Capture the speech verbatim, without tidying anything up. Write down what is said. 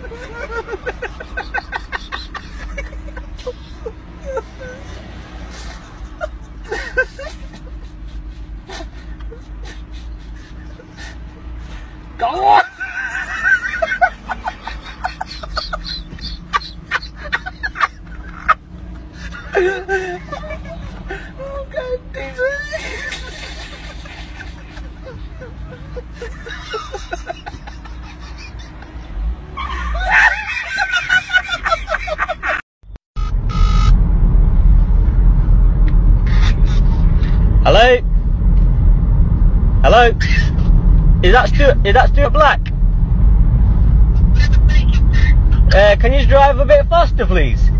Go on! Oh, God damn it. Hello? Hello? Is that Stuart, is that Stuart Black? Uh, can you drive a bit faster, please?